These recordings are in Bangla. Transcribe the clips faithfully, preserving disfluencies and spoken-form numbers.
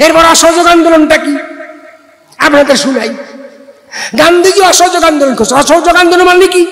এরপর অসহযোগ আন্দোলনটা কি আপনাদের শুনাই। গান্ধীজি অসহযোগ আন্দোলন করছে। অসহযোগ আন্দোলন মানে কি?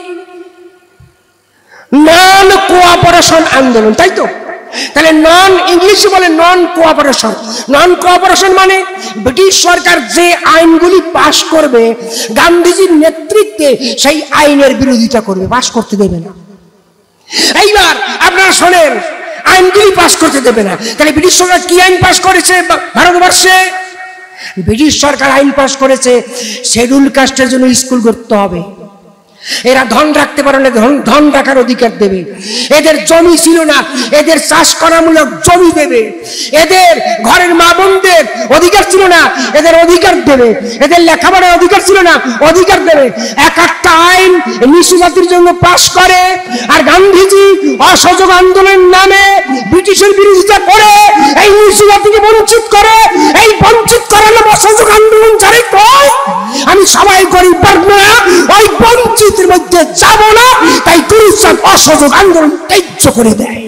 নন কোঅপারেশন আন্দোলন, তাই তো? তাহলে নন, ইংলিশে বলে নন কোঅপারেশন। নন কোঅপারেশন মানে ব্রিটিশ সরকার যে আইনগুলি পাশ করবে গান্ধীজির নেতৃত্বে সেই আইনের বিরোধিতা করবে, পাশ করতে দেবে না। এইবার আপনারা শোনেন, আইনগুলি পাশ করতে দেবে না। তাহলে ব্রিটিশ সরকার কি আইন পাশ করেছে ভারতবর্ষে? ব্রিটিশ সরকার আইন পাশ করেছে শিডিউল কাস্টের জন্য স্কুল করতে হবে। এরা ধন রাখতে পারে না, ধন ধন রাখার অধিকার দেবে। এদের জমি ছিল না, এদের চাষ করামূলক জমি দেবে। এদের ঘরের মা বোনদের অধিকার ছিল না, এদের অধিকার দেবে। এদের লেখাপড়ার অধিকার ছিল না, অধিকার দেবে। এক একটা আইন নিচু জাতির জন্য পাশ করে। আর গান্ধীজি অসহযোগ আন্দোলনের নামে ব্রিটিশের বিরোধিতা করে এই নিচু জাতিকে বঞ্চিত করে। এই বঞ্চিত করার নাম অসহযোগ আন্দোলন জারি কর। আমি সবাই গরিব পারব না, ওই বঞ্চিত মধ্যে যাব না, তাই গুরুচাঁদ অসহযোগ আন্দোলন ত্যায্য করে দেয়।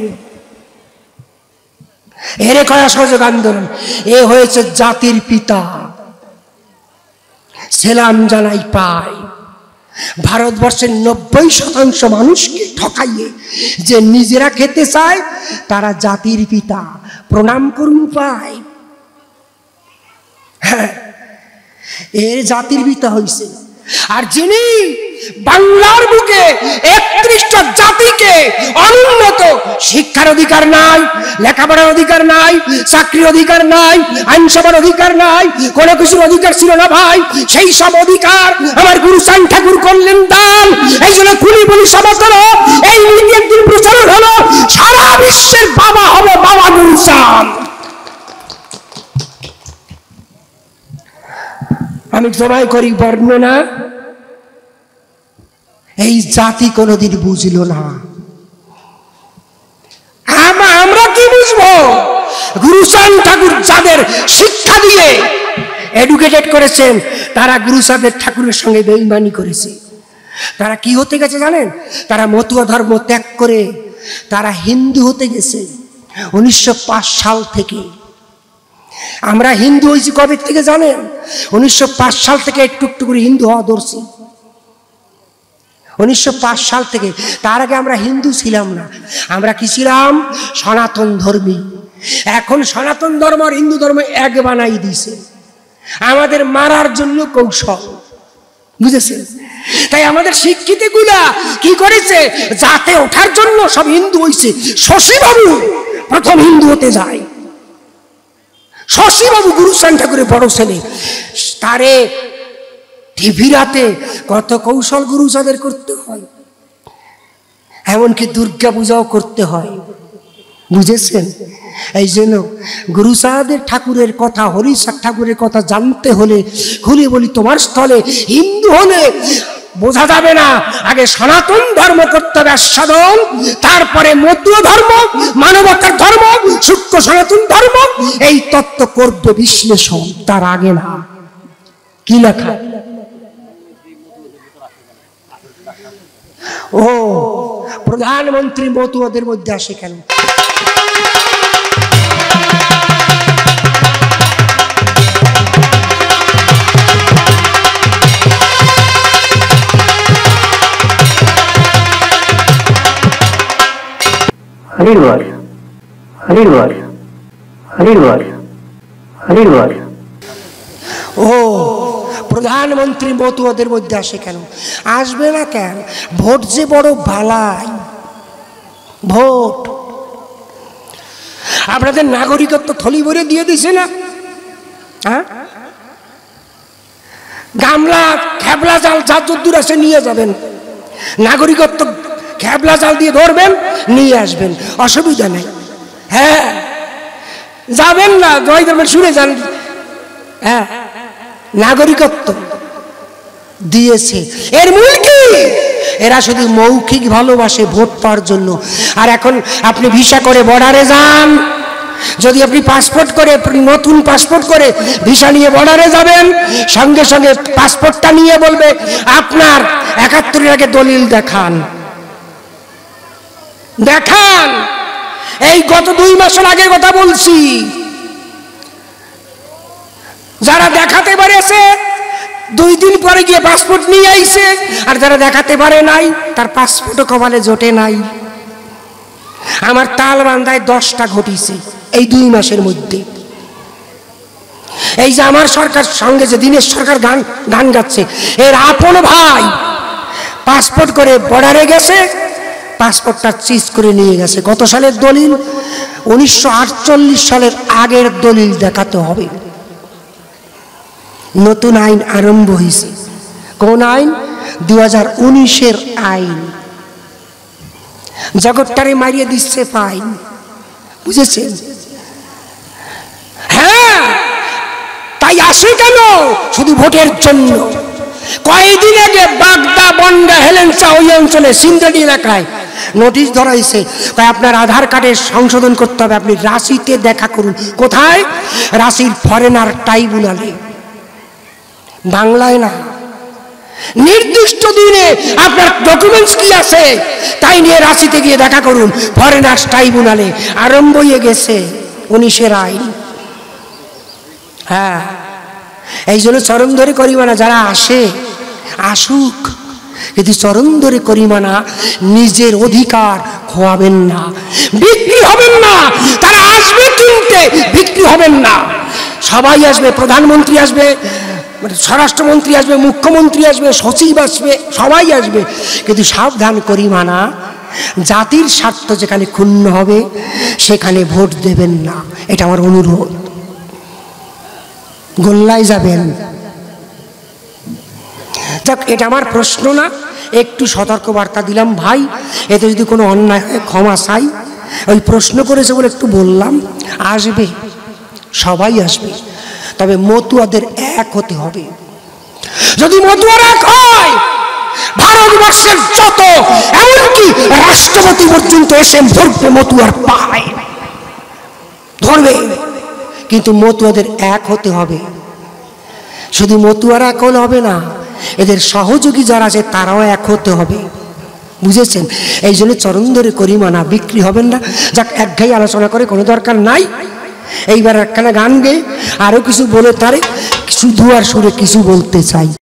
এর কয় অসহযোগ আন্দোলন, এ হয়েছে জাতির পিতা। সেলাম জানাই পাই ভারতবর্ষের নব্বই শতাংশ মানুষকে ঠকাইয়ে যে নিজেরা খেতে চায় তারা জাতির পিতা, প্রণাম করুন পায়। হ্যাঁ, এর জাতির পিতা হয়েছে। আর যিনি বাংলার বুকে একত্রিশটা জাতিকে অনুন্নত, শিক্ষার অধিকার নাই, লেখাপড়ার অধিকার নাই, চাকরির অধিকার নাই, আইনসভার অধিকার নাই, কোনো কিছুর অধিকার ছিল না ভাই, সেই সব অধিকার আমার গুরুচাঁদ ঠাকুর করলেন দান। এই জন্য খুলি বলি সমতল এই নীতি একদিন প্রচারণ হলো, সারা বিশ্বের বাবা হবে বাবা গুরুচাঁদ। আমি তোমায় করি বর্ণনা, এই জাতি কোনদিন বুঝল না। আমরা কি বুঝবো? গুরুচাঁদ ঠাকুর যাদের শিক্ষা দিয়ে এডুকেটেড করেছেন তারা গুরুচাঁদ ঠাকুরের সঙ্গে বেঈমানি করেছে। তারা কি হতে গেছে জানেন? তারা মতুয়া ধর্ম ত্যাগ করে তারা হিন্দু হতে গেছে উনিশশো পাঁচ সাল থেকে। আমরা হিন্দু হয়েছি কবে থেকে জানেন? উনিশশো পাঁচ সাল থেকে একটু একটু করে হিন্দু হওয়া ধরছি। উনিশশো পাঁচ সাল থেকে। তার আগে আমরা হিন্দু ছিলাম না, আমরা কি ছিলাম? সনাতন ধর্মী। এখন সনাতন ধর্ম আর হিন্দু ধর্ম এক বানাই দিছে আমাদের মারার জন্য কৌশল, বুঝেছেন? তাই আমাদের শিক্ষিত গুলা কি করেছে? যাতে ওঠার জন্য সব হিন্দু হয়েছে। শশীবাবু প্রথম হিন্দু হতে যায়। শশীবাবু গুরুচাঁদ ঠাকুরের বড় ছেলে, তারে টিভি রাতে কত কৌশল গুরুচাঁদের করতে হয়, এমনকি দুর্গা পূজাও করতে হয়, বুঝেছেন? এই জন্য গুরুচাঁদের ঠাকুরের কথা, হরিচাঁদ ঠাকুরের কথা জানতে হলে খুলে বলি তোমার স্থলে হিন্দু হলে বোঝা যাবে না। আগে সনাতন ধর্ম করতে হবে আস্বাদন, তারপরে মতুয়া ধর্ম, মানবতার ধর্ম, সূক্ষ্ম সনাতন ধর্ম, এই তত্ত্ব করবে বিশ্লেষণ, তার আগে না। কি লেখা? ও প্রধানমন্ত্রী মতুয়াদের মধ্যে আসে কেন? হরিবল হরিবল হরিবল হরিবল। ও প্রধানমন্ত্রী মতুয়াদের মধ্যে আসে কেন? আসবে না কেন? ভোট যে বড় বালাই, ভোট। আপনাদের নাগরিকত্ব থলি ভরে দিয়ে দিছে না? হ্যাঁ, গামলা খেবলা জাল যা যদ্দূর আছে নিয়ে যাবেন, নাগরিকত্ব খেবলা জাল দিয়ে ধরবেন, নিয়ে আসবেন, অসুবিধা নেই। হ্যাঁ, যাবেন না, জয় ধর্মের শুনে যান। হ্যাঁ, নাগরিকত্ব দিয়েছে। এর মূল কি? এরা শুধু মৌখিক ভালোবাসে ভোট পাওয়ার জন্য। আর এখন আপনি ভিসা করে বর্ডারে যান, যদি আপনি পাসপোর্ট করে, নতুন পাসপোর্ট করে ভিসা নিয়ে বর্ডারে যাবেন, সঙ্গে সঙ্গে পাসপোর্টটা নিয়ে বলবে আপনার একাত্তরের আগে দলিল দেখান, দেখান। এই গত দুই মাসের আগের কথা বলছি, যারা দেখাতে পারেছে দুই দিন পরে গিয়ে পাসপোর্ট নিয়ে আইছে, আর যারা দেখাতে পারে নাই তার পাসপোর্টও কপালে জোটে নাই। আমার তালবান্ধায় দশটা ঘটিছে এই দুই মাসের মধ্যে। এই যে আমার সরকার সঙ্গে যে দীনেশ সরকার গান গান গাচ্ছে, এর আপন ভাই পাসপোর্ট করে বর্ডারে গেছে, পাসপোর্টটা চিজ করে নিয়ে গেছে। কত সালের দলিল? উনিশশো আটচল্লিশ সালের আগের দলিল দেখাতে হবে। নতুন আইন আরম্ভ হয়েছে। কোন আইন? দু হাজার উনিশের আইন। জগৎটারে মারিয়ে দিচ্ছে ফাইন, বুঝেছেন? হ্যাঁ, তাই আসে কেন? শুধু ভোটের জন্য। কয়েকদিন আগে বাগদা, বন্ডা, হেলেন্সা ওই অঞ্চলে সিন্দাডি এলাকায় নোটিশ ধরাইছে, তাই আপনার আধার কার্ডের সংশোধন করতে হবে, আপনি রাঁচিতে দেখা করুন। কোথায়? রাঁচির ফরেনার ট্রাইব্যুনালে, বাংলায় না। নির্দিষ্ট দিনে আপনার ডকুমেন্টস কি আছে তাই নিয়ে রাঁচিতে গিয়ে দেখা করুন, ফরেনার ট্রাইব্যুনালে। আরম্ভ হয়ে গেছে উনিশের আইন। হ্যাঁ, এই জন্য চরম ধরে করিমানা যারা আসে আসুক, কিন্তু চরম ধরে করিমানা নিজের অধিকার খোয়াবেন না, বিক্রি হবেন না। তারা আসবে কিনতে, বিক্রি হবেন না। সবাই আসবে, প্রধানমন্ত্রী আসবে, স্বরাষ্ট্রমন্ত্রী আসবে, মুখ্যমন্ত্রী আসবে, সচিব আসবে, সবাই আসবে, কিন্তু সাবধান করিমানা, জাতির স্বার্থ যেখানে ক্ষুণ্ণ হবে সেখানে ভোট দেবেন না। এটা আমার অনুরোধ। গোল্লায় যাবেন। যাক, এটা আমার প্রশ্ন না, একটু সতর্ক বার্তা দিলাম ভাই। এতে যদি কোনো অন্যায় হয় ক্ষমা চাই। ওই প্রশ্ন করেছে বলে একটু বললাম। আসবে, সবাই আসবে, তবে মতুয়াদের এক হতে হবে। যদি মতুয়ার এক হয়, ভারতবর্ষের যত, এমনকি রাষ্ট্রপতি পর্যন্ত এসে ধরবে মতুয়ার পায়, ধরবে। কিন্তু মতুয়াদের এক হতে হবে। শুধু মতুয়ারা এক হলে হবে না, এদের সহযোগী যারা আছে তারাও এক হতে হবে, বুঝেছেন? এই জন্য চরম ধরে করিমানা, বিক্রি হবেন না। যাক, একঘাই আলোচনা করে কোনো দরকার নাই। এইবার একখানা গান গেয়ে আরো কিছু বলে তারে শুধু আর সুরে কিছু বলতে চাই।